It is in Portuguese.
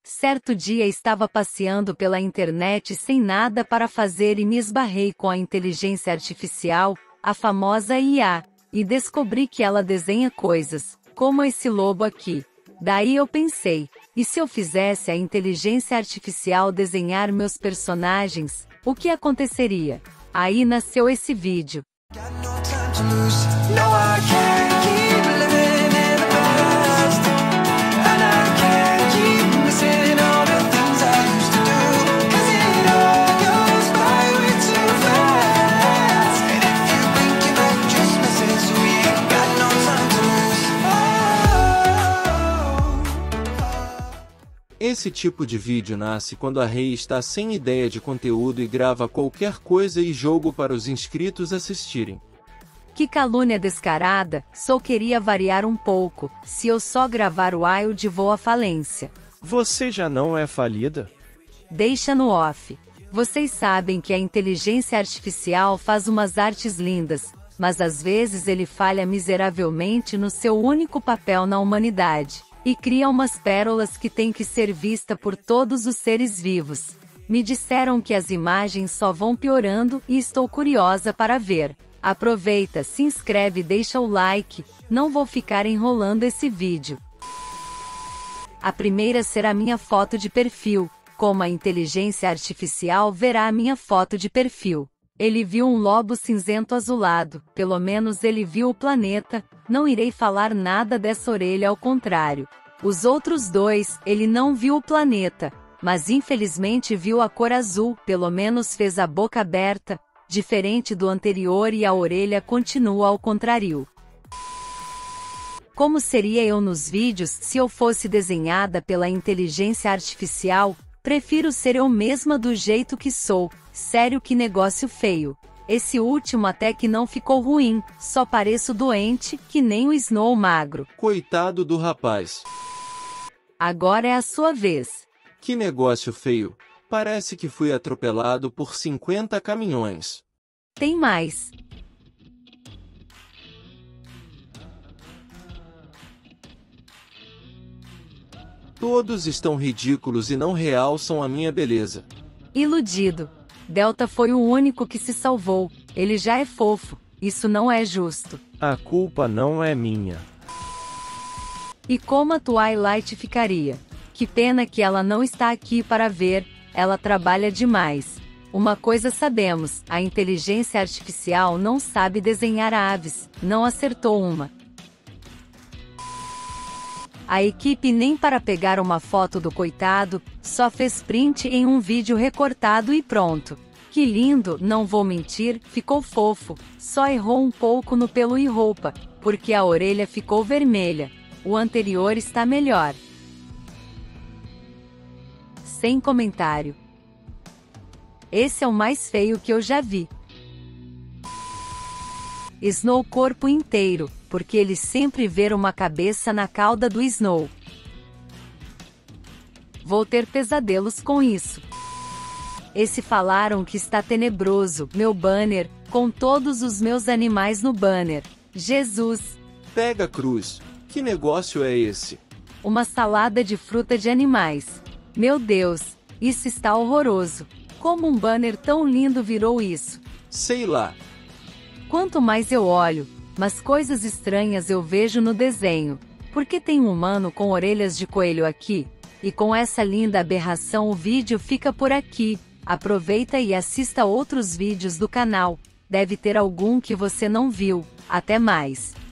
Certo dia estava passeando pela internet sem nada para fazer e me esbarrei com a inteligência artificial, a famosa IA, e descobri que ela desenha coisas, como esse lobo aqui. Daí eu pensei, e se eu fizesse a inteligência artificial desenhar meus personagens, o que aconteceria? Aí nasceu esse vídeo. Esse tipo de vídeo nasce quando a Rei está sem ideia de conteúdo e grava qualquer coisa e jogo para os inscritos assistirem. Que calúnia descarada, só queria variar um pouco, se eu só gravar o Wild vou à falência. Você já não é falida? Deixa no off. Vocês sabem que a inteligência artificial faz umas artes lindas, mas às vezes ele falha miseravelmente no seu único papel na humanidade. E cria umas pérolas que têm que ser vista por todos os seres vivos. Me disseram que as imagens só vão piorando e estou curiosa para ver. Aproveita, se inscreve e deixa o like, não vou ficar enrolando esse vídeo. A primeira será minha foto de perfil, como a inteligência artificial verá a minha foto de perfil. Ele viu um lobo cinzento azulado, pelo menos ele viu o planeta, não irei falar nada dessa orelha ao contrário. Os outros dois, ele não viu o planeta, mas infelizmente viu a cor azul, pelo menos fez a boca aberta, diferente do anterior e a orelha continua ao contrário. Como seria eu nos vídeos se eu fosse desenhada pela inteligência artificial? Prefiro ser eu mesma do jeito que sou. Sério, que negócio feio. Esse último até que não ficou ruim, só pareço doente, que nem o Snow magro. Coitado do rapaz. Agora é a sua vez. Que negócio feio. Parece que fui atropelado por 50 caminhões. Tem mais. Todos estão ridículos e não realçam a minha beleza. Iludido. Delta foi o único que se salvou. Ele já é fofo. Isso não é justo. A culpa não é minha. E como a Twilight ficaria? Que pena que ela não está aqui para ver. Ela trabalha demais. Uma coisa sabemos, a inteligência artificial não sabe desenhar aves. Não acertou uma. A equipe nem para pegar uma foto do coitado, só fez print em um vídeo recortado e pronto. Que lindo, não vou mentir, ficou fofo, só errou um pouco no pelo e roupa, porque a orelha ficou vermelha. O anterior está melhor. Sem comentário. Esse é o mais feio que eu já vi. Snow corpo inteiro, porque ele sempre vê uma cabeça na cauda do Snow. Vou ter pesadelos com isso. Esse falaram que está tenebroso, meu banner, com todos os meus animais no banner. Jesus! Pega cruz, que negócio é esse? Uma salada de fruta de animais. Meu Deus, isso está horroroso. Como um banner tão lindo virou isso? Sei lá. Quanto mais eu olho, mas coisas estranhas eu vejo no desenho. Por que tem um humano com orelhas de coelho aqui? E com essa linda aberração o vídeo fica por aqui. Aproveita e assista outros vídeos do canal. Deve ter algum que você não viu. Até mais.